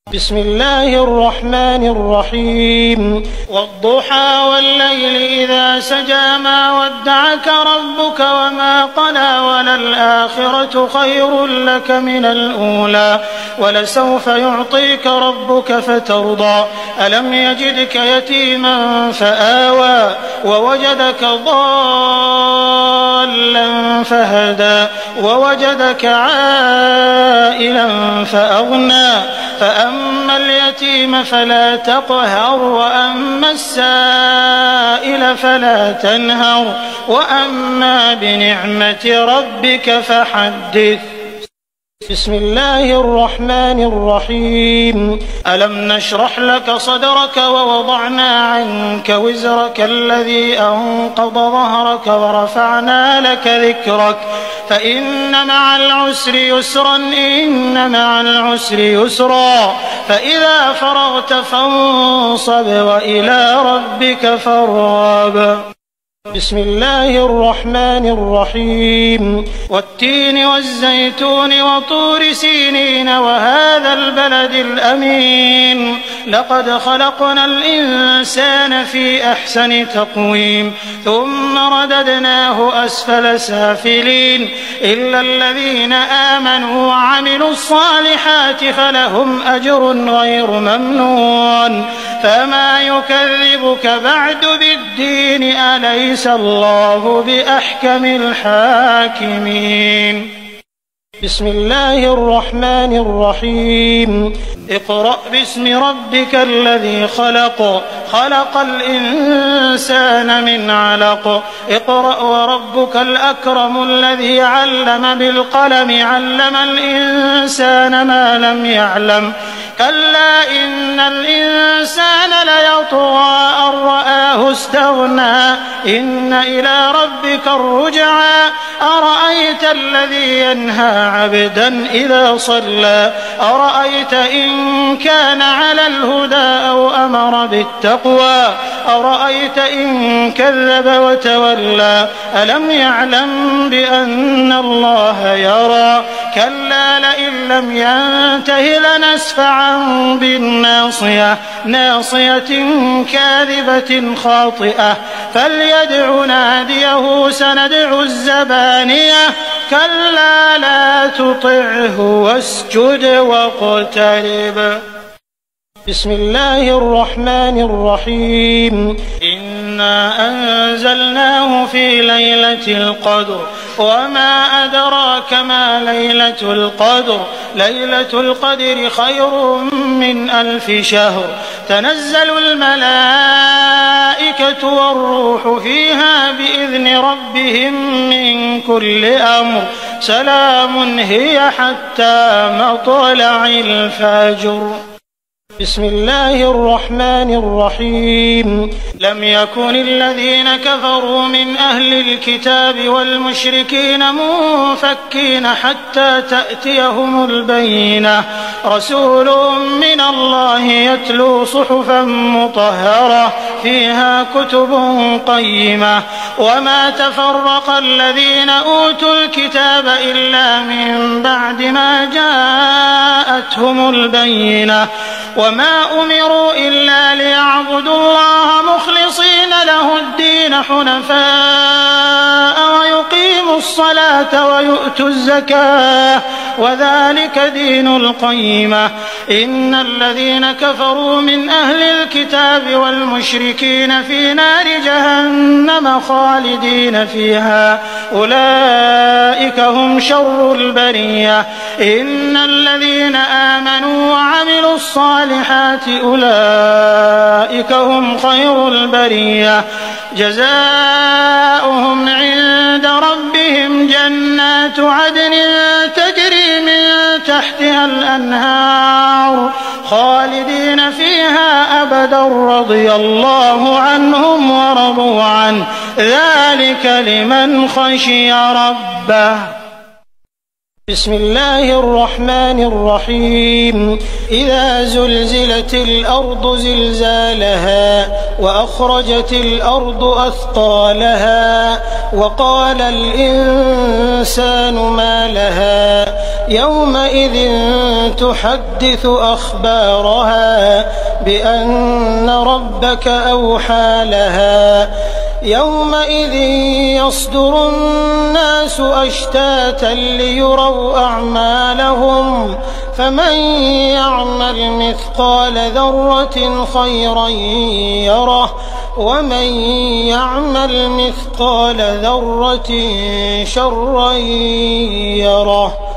بسم الله الرحمن الرحيم والضحى والليل إذا سجى ما ودعك ربك وما قلى وللآخرة خير لك من الأولى ولسوف يعطيك ربك فترضى ألم يجدك يتيما فآوى ووجدك ضالا فهدى ووجدك عائلا فأغنى فأما اليتيم فلا تقهر وأما السائل فلا تنهر وأما بنعمة ربك فحدث. بسم الله الرحمن الرحيم ألم نشرح لك صدرك ووضعنا عنك وزرك الذي أنقض ظهرك ورفعنا لك ذكرك فإن مع العسر يسرا إن مع العسر يسرا فإذا فرغت فانصب وإلى ربك فارغب. بسم الله الرحمن الرحيم والتين والزيتون وطور سينين وهذا البلد الأمين لقد خلقنا الإنسان في أحسن تقويم ثم رددناه أسفل سافلين إلا الذين آمنوا وعملوا الصالحات فلهم أجر غير ممنون فما يكذبك بعد بالدين أليس الله بأحكم الحاكمين. بسم الله الرحمن الرحيم اقرأ باسم ربك الذي خلق خلق الإنسان من علق اقرأ وربك الأكرم الذي علم بالقلم علم الإنسان ما لم يعلم كلا إن الإنسان ليطغى أن رآه استغنى إن إلى ربك الرجعى أرأيت الذي ينهى عبدا إذا صلى أرأيت إن كان على الهدى أو أمر بالتقوى أرأيت إن كذب وتولى ألم يعلم بأن الله يرى كلا لئن لم ينته لنسفعا بالناصية ناصية كاذبة خاطئة فليدع ناديه سندع الزبانية كلا لا تطعه واسجد واقترب. بسم الله الرحمن الرحيم إنا أنزلناه في ليلة القدر وما أدراك ما ليلة القدر ليلة القدر خير من 1000 شهر تنزل الملائكة والروح فيها بإذن ربهم من كل أمر سلام هي حتى مطلع الفجر. بسم الله الرحمن الرحيم لم يكن الذين كفروا من أهل الكتاب والمشركين منفكين حتى تأتيهم البينة رسول من الله يتلو صحفا مطهرة فيها كتب قيمة وما تفرق الذين أوتوا الكتاب إلا من بعد ما جاءتهم البينة وما أمروا إلا ليعبدوا الله مخلصين له الدين حنفاء ويقيموا الصلاة ويؤتوا الزكاة وذلك دين القيمة إن الذين كفروا من أهل الكتاب والمشركين في نار جهنم خالدين فيها أولئك هم شر البرية إن الذين آمنوا وعملوا الصالحات أولئك هم خير البرية جزاؤهم عند ربهم جنات عدن تجري من تحتها الأنهار خالدين فيها أبدا رضي الله عنهم ورضوا عنه ذلك لمن خشي ربه. بسم الله الرحمن الرحيم إذا زلزلت الأرض زلزالها وأخرجت الأرض أثقالها وقال الإنسان ما لها يومئذ تحدث أخبارها بأن ربك أوحى لها يومئذ يصدر الناس أشتاتا ليروا أعمالهم فمن يعمل مثقال ذرة خيرا يره ومن يعمل مثقال ذرة شرا يره.